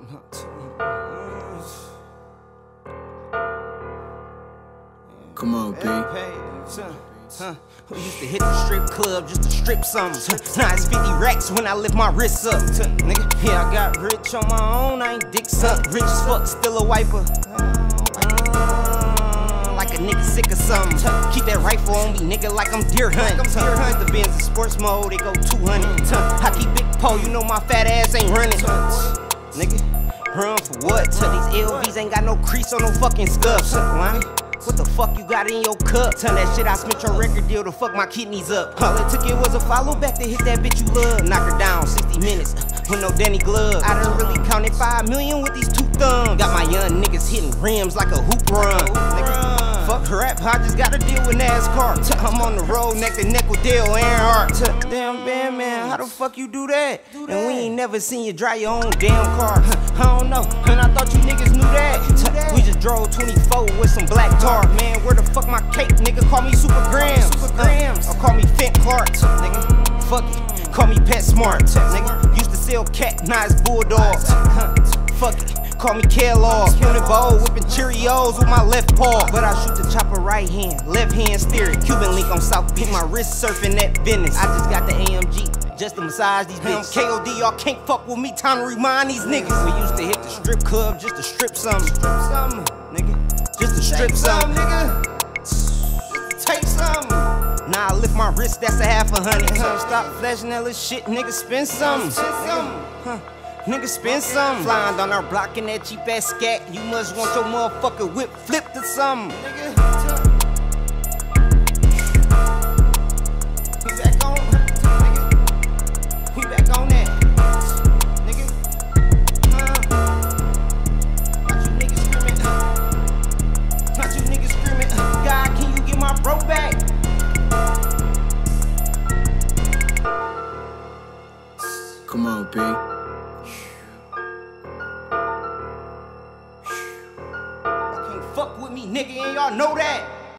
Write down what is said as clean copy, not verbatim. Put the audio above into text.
Come on, B. We used to hit the strip club just to strip something. Now it's 50 racks when I lift my wrists up. Nigga, yeah, I got rich on my own, I ain't dick suck. Rich as fuck, still a wiper. Like a nigga sick of something. Keep that rifle on me, nigga, like I'm deer hunting. The Benz in sports mode, they go 200. I keep big pole, you know my fat ass ain't running. Nigga, run for what? These LVs ain't got no crease on no fucking scuffs. What the fuck you got in your cup? Turn that shit, I spent your record deal to fuck my kidneys up. All it took it was a follow back to hit that bitch you love. Knock her down, 60 minutes, with no Danny glove. I done really counted 5 million with these 2 thumbs. Got my young niggas hitting rims like a hoop run. Nigga, fuck rap, I just gotta deal with NASCAR. I'm on the road neck to neck with Dale Earnhardt. Damn band man, how the fuck you do that? And we ain't never seen you drive your own damn car. I don't know, and I thought you niggas knew that. We just drove 24 with some black tar. Man, where the fuck my cake? Nigga, call me Super Grams. Or call me Fent Clark. Nigga, fuck it, call me Pet Smart. Nigga, used to sell cat, now it's Bulldog. Fuck it, call me Kellogg. Spoon and bowl, whipping Cheerios with my left paw. But I shoot the chopper right hand, left hand steering. Cuban link on South Peak, my wrist surfing that business. I just got the AMG. Just to massage these bitches. KOD, y'all can't fuck with me, time to remind these niggas. We used to hit the strip club just to strip something. Nigga. Just to strip something, nigga. Just take something. Nah, I lift my wrist, that's a half a hundred. Stop flashing that little shit, nigga, spend something. Nigga, spend something. Flying down our block in that cheap ass scat. You must want your motherfucker whip flipped or something. Nigga. Back. Come on, B. Y'all can't fuck with me, nigga, and y'all know that.